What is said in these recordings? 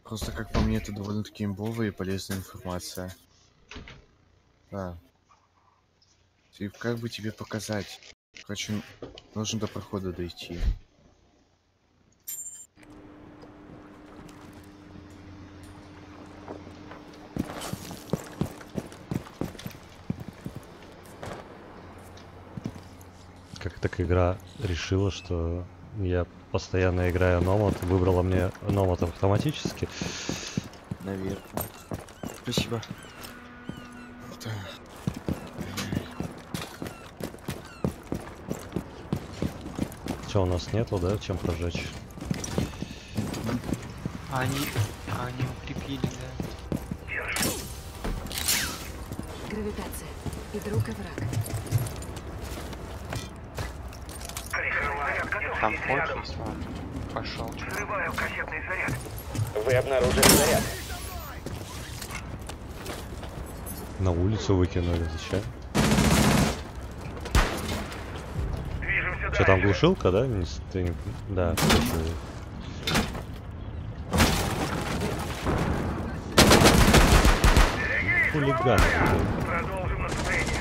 Просто, как по мне, это довольно-таки имбовая и полезная информация. Да. И как бы тебе показать? Короче, нужно до прохода дойти. Как так игра решила, что я постоянно играю Номад, выбрала мне Номад автоматически. Наверное. Спасибо. Да. Что у нас нету, да, чем прожечь? Они укрепили, да. Гравитация. И друг, и враг. Там ход есть, вон. Пошел. Взрываю кассетный заряд. Вы обнаружили заряд. На улицу выкинули, зачем? Движемся Что там, дальше. глушилка, да? Да, слушай. Хулиганы. Продолжим наступление.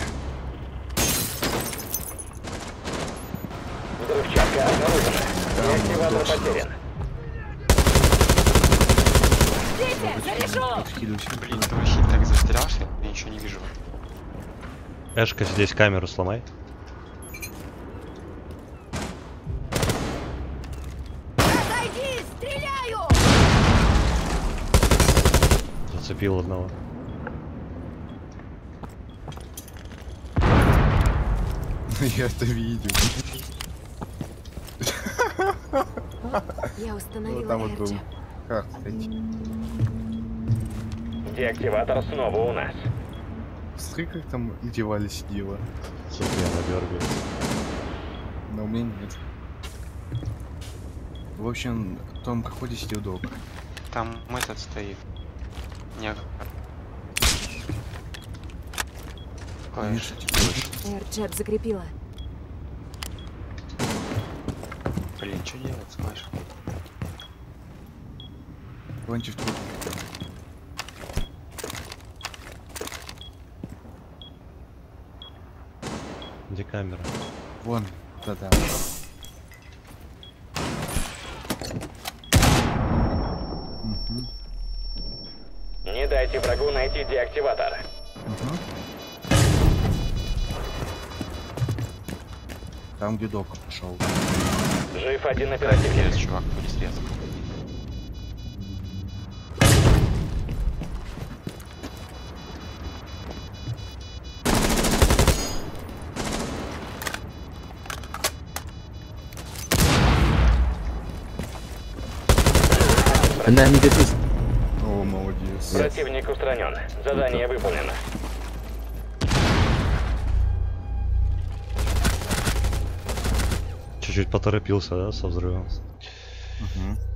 Взрывчатка обнаружена. Деактиватор потерян. Отхилюсь. Блин, ты вообще так застрялся, я ничего не вижу. Эшка, здесь камеру сломай. Отойди! Стреляю! Зацепил одного. Я это видел. Я Вот установила там вот был. AirChip. Как, кстати. Деактиватор снова у нас. Смотри, как там идеально сидела. София надергает. Но у меня нет. В общем, в том проходе сидел док. Там этот стоит. Не. Ой, Миша, что делаешь? AirChip закрепила. блин, что делать, слышь? Ванчи в труп. Где камера? Вон, да-да. Мгм. Не дайте врагу найти деактиватор. Мгм. Там, где док пошел. Жив один Есть, оперативник. чувак, будет резко. О, молодец. Противник устранен. Задание выполнено. Чуть-чуть поторопился, да, со взрывом. Мгм.